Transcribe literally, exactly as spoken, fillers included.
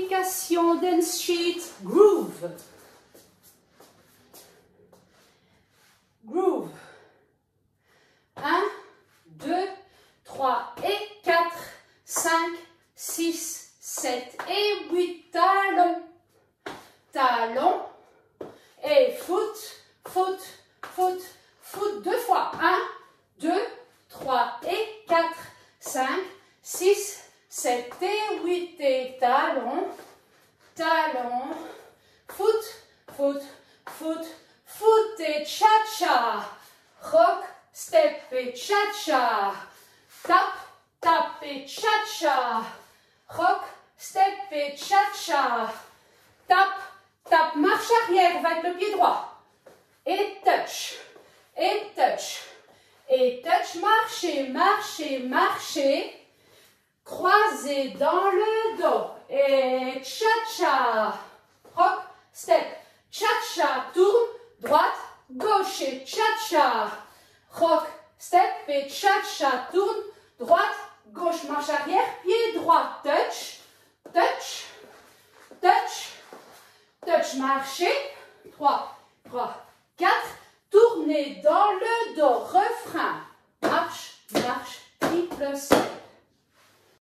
Dance sheet, groove. Groove. un, deux, trois et quatre, cinq, six, sept et huit. Talons. Talons. Et foot, foot, foot, foot. Deux fois. un, deux, trois et quatre, cinq, six, sept et huit. Et talons. Talons, foot, foot, foot, foot et cha-cha, rock, step et cha-cha, tap, tap et cha-cha, rock, step et cha-cha, tap, tap, marche arrière avec le pied droit, et touch, et touch, et touch, marcher, marcher, marcher, croisez dans le dos. Et cha-cha, rock, step, cha-cha, tourne, droite, gauche et cha-cha, rock, step et cha-cha, tourne, droite, gauche, marche arrière, pied droit, touch, touch, touch, touch, marcher, trois, trois, quatre, tournez dans